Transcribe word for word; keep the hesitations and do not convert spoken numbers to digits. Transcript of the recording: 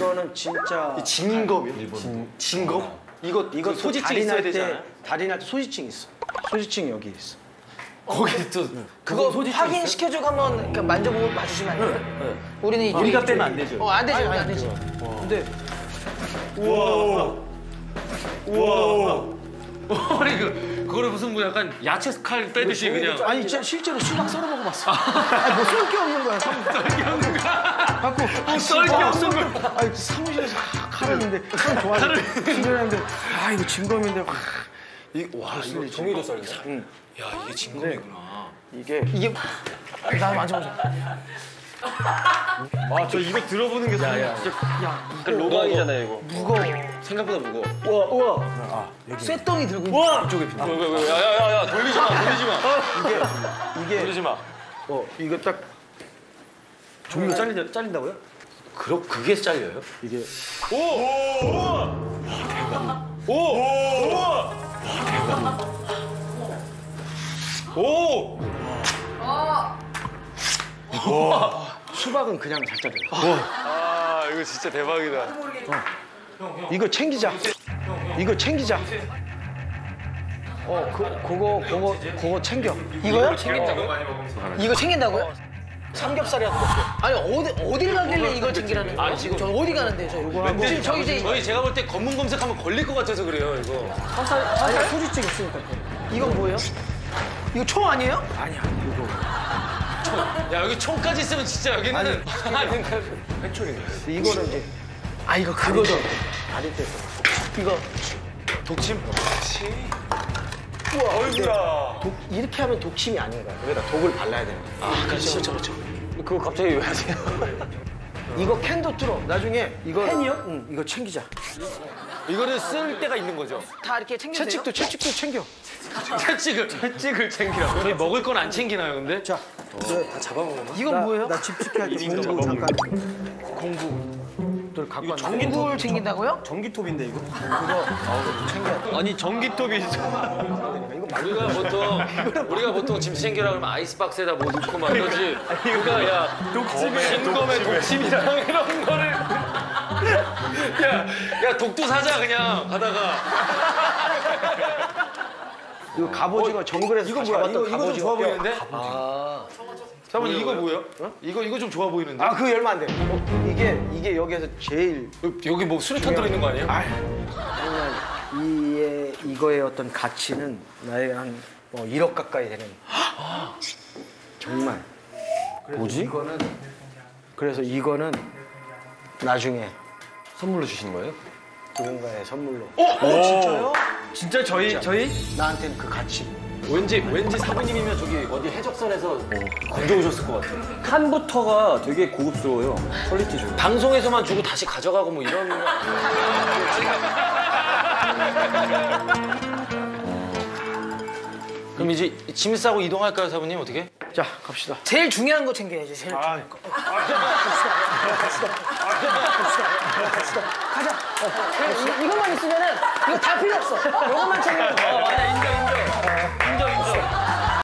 이거는 진짜 진검이요? 일본 진검? 이거 이거 소지증 있어야 되잖아요. 다리 날 때 소지증 있어. 소지증 여기 있어. 거기 또 그거 확인시켜주고 한번 만져보고 봐주시면 안 돼요? 네. 네. 우리는 이제 우리가 빼면 안 되죠. 어, 안 되지, 안 되지. 근데 우와 우와 아니 그 그거를 무슨 뭐 약간 야채 칼 빼듯이 그냥 아니 진짜 실제로 수박 썰어 먹어봤어. 아니 뭐 썰 게 없는 거야. 썰게 없는 거야. 갖고 썰게 없는 거야. 아니 사무실에서 칼을 했는데 칼 좋아하는데 수련했는데 아 이거 진검인데 와 이거 종이도 썰게. 응. 야 이게 진검이구나. 이게 이게 나 만져보자. 아 저 이거 들어보는 게 야야 진짜 야 로망이잖아요 이거. 무거워. 생각보다 무거워. 우와 우와. 아, 쇠덩이 들고 있는 우와 이쪽에 빈다. 왜왜왜 야야야 돌리지 마 돌리지 마. 이게 이게 돌리지 마. 어 이거 딱 종이가 잘린다 잘린다고요? 그럼 그게 잘려요? 이게 오! 오! 대박. 오! 오! 대박. 오! 와. 수박은 그냥 살짝 돼. 아 이거 진짜 대박이다. 어. 이거 챙기자. 이거 챙기자. 어, 그, 그거, 그거, 그거 챙겨. 이거요? 챙긴다고? 이거 챙긴다고요? 삼겹살이라도 아니 어디 어딜 가길래 이걸 챙기라는 거예요? 지금 저 어디 가는데 저 이거 지금 저희 이제 저희 제가 볼 때 검문 검색하면 걸릴 것 같아서 그래요 이거. 화살, 화살 소지증 있으니까. 이건 뭐예요? 이거 총 아니에요? 아니야, 이거. 야 여기 총까지 있으면 진짜 여기는 아니, 회초리네. 이거는 이제 아 이거 그거죠. 다리 떼서. 이거 독침? 우와 어이구야. 독, 이렇게 하면 독침이 아닌 거야. 여기다 독을 발라야 되는 거야. 아 그렇죠 그렇죠. 그거 갑자기 왜 하세요? 이거 캔도 뚫어. 나중에 이거 캔이요? 응, 이거 챙기자. 이거는 쓸 때가 있는 거죠? 다 이렇게 챙겨요? 채찍도 채찍도 챙겨. 채찍을 채찍을 챙기라고? 저희 먹을 건 안 챙기나요 근데? 자, 어, 다 잡아먹나? 이건 뭐예요? 나 집시켜 할게. 공부 잠깐. 공부들 갖고 왔는데. 전기톱을 챙긴다고요? 전기톱인데 이거? 그거 어, 챙겨. 아니 전기톱이 이거 우리가 보통 우리가 보통 짐 챙기라 그러면 아이스박스에다 뭐 넣고 막 이러지. 그러니까 야 독침에 진검에 독침이랑 이런 거를 야, 야 독도 사자 그냥 가다가. 이거 갑오징어 정글에서 이거 다시 뭐야? 잡았던 이거 이거 좀 갑오징어 좋아 뼈. 보이는데? 아. 잠깐만 이거 뭐예요? 어? 이거 이거 좀 좋아 보이는데? 아, 그거 열면 안 돼. 어, 이게 이게 여기에서 제일 여기 뭐 수류탄 들어 있는 거 아니에요? 정말 이의 이거의 어떤 가치는 나의 한 뭐 일억 가까이 되는. 정말. 뭐지? 이거는 그래서 이거는 나중에 선물로 주시는 거예요? 누군가의 선물로. 어, 진짜요? 진짜 저희 진짜. 저희 나한테는 그 가치. 왠지 왠지 사부님이면 저기 어디 해적선에서 건져 오셨을 것 같아요. 칸부터가 되게 고급스러워요. 퀄리티 좋아요. 방송에서만 주고 다시 가져가고 뭐 이런 거. 그럼 이제 짐 싸고 이동할까요, 사부님 어떻게? 자, 갑시다. 제일 중요한 거 챙겨야지. 제일 아, 중요한 거. 가자. 어, 이- 이것만 있으면은 이거 다 필요 없어. 이것만 챙기면 돼. 어, 맞아 인정 인정. 인정 인정.